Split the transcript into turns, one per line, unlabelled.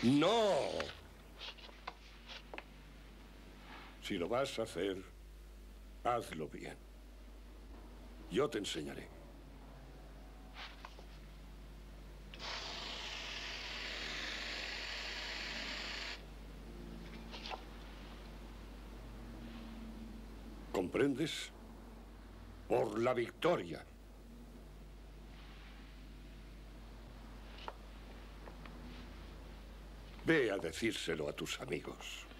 ¡No! Si lo vas a hacer, hazlo bien. Yo te enseñaré. ¿Comprendes? Por la victoria. Ve a decírselo a tus amigos.